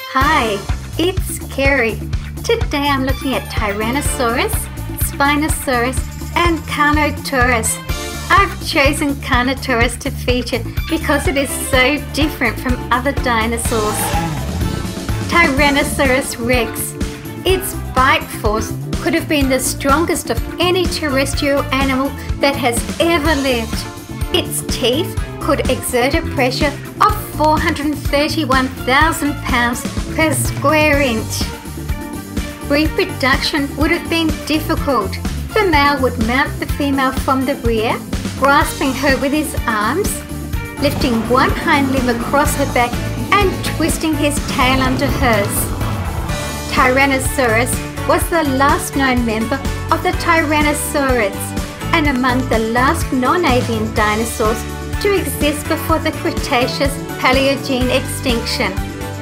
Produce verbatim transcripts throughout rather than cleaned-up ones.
Hi, it's Kerry. Today I'm looking at Tyrannosaurus, Spinosaurus and Carnotaurus. I've chosen Carnotaurus to feature because it is so different from other dinosaurs. Tyrannosaurus Rex. Its bite force could have been the strongest of any terrestrial animal that has ever lived. Its teeth could exert a pressure of four hundred thirty-one thousand pounds per square inch. Reproduction would have been difficult. The male would mount the female from the rear, grasping her with his arms, lifting one hind limb across her back and twisting his tail under hers. Tyrannosaurus was the last known member of the Tyrannosaurids and among the last non-avian dinosaurs to exist before the Cretaceous Paleogene extinction.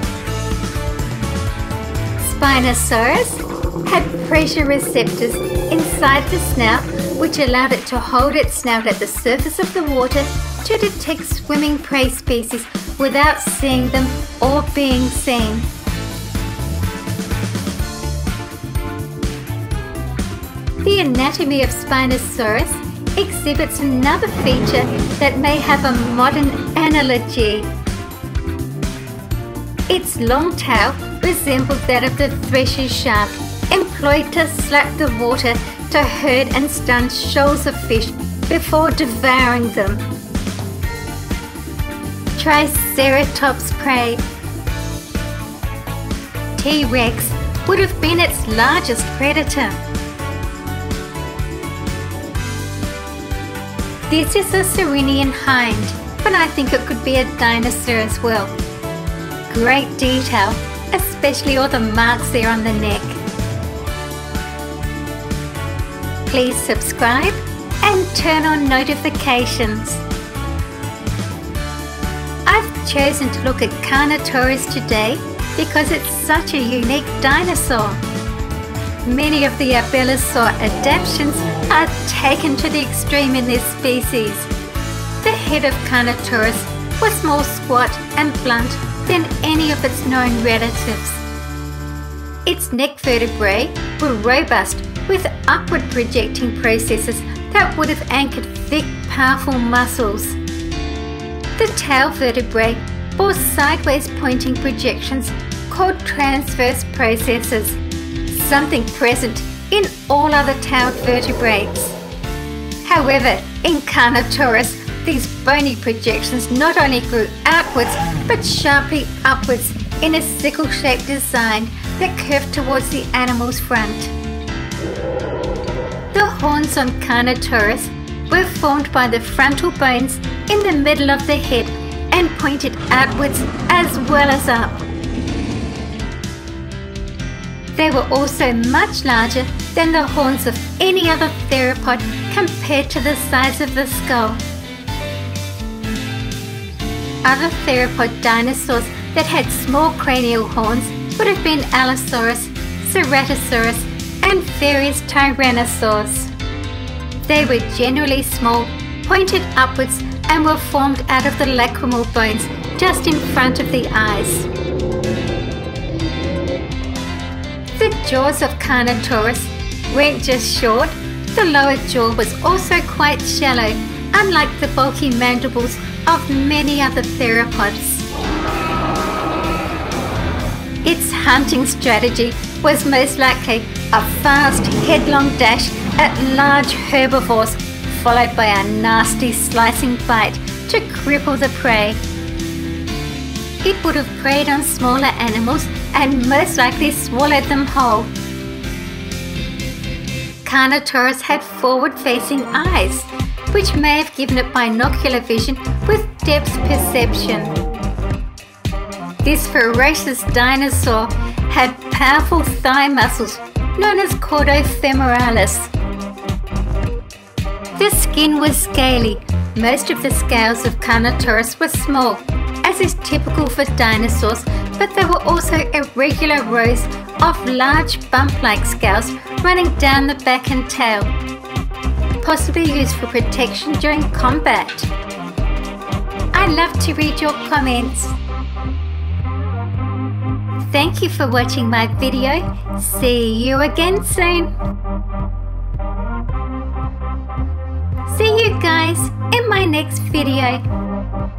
Spinosaurus had pressure receptors inside the snout which allowed it to hold its snout at the surface of the water to detect swimming prey species without seeing them or being seen. The anatomy of Spinosaurus exhibits another feature that may have a modern analogy. Its long tail resembled that of the thresher shark, employed to slap the water to herd and stun shoals of fish before devouring them. Triceratops prey. T-Rex would have been its largest predator. This is a Saurinian hind, but I think it could be a dinosaur as well. Great detail, especially all the marks there on the neck. Please subscribe and turn on notifications. I've chosen to look at Carnotaurus today because it's such a unique dinosaur. Many of the Abelisaur adaptations are taken to the extreme in this species. The head of Carnotaurus was more squat and blunt than any of its known relatives. Its neck vertebrae were robust with upward projecting processes that would have anchored thick, powerful muscles. The tail vertebrae bore sideways pointing projections called transverse processes, something present in all other tailed vertebrates. However, in Carnotaurus, these bony projections not only grew outwards but sharply upwards in a sickle-shaped design that curved towards the animal's front. The horns on Carnotaurus were formed by the frontal bones in the middle of the head and pointed outwards as well as up. They were also much larger than the horns of any other theropod compared to the size of the skull. Other theropod dinosaurs that had small cranial horns would have been Allosaurus, Ceratosaurus, and various Tyrannosaurs. They were generally small, pointed upwards, and were formed out of the lacrimal bones just in front of the eyes. The jaws of Carnotaurus weren't just short, the lower jaw was also quite shallow, unlike the bulky mandibles of many other theropods. Its hunting strategy was most likely a fast, headlong dash at large herbivores, followed by a nasty slicing bite to cripple the prey. It would have preyed on smaller animals and most likely swallowed them whole. Carnotaurus had forward-facing eyes, which may have given it binocular vision with depth perception. This ferocious dinosaur had powerful thigh muscles known as caudofemoralis. The skin was scaly. Most of the scales of Carnotaurus were small, as is typical for dinosaurs, but there were also irregular rows of large bump-like scales running down the back and tail, possibly used for protection during combat. I love to read your comments. thank you for watching my video. See you again soon. See you guys in my next video.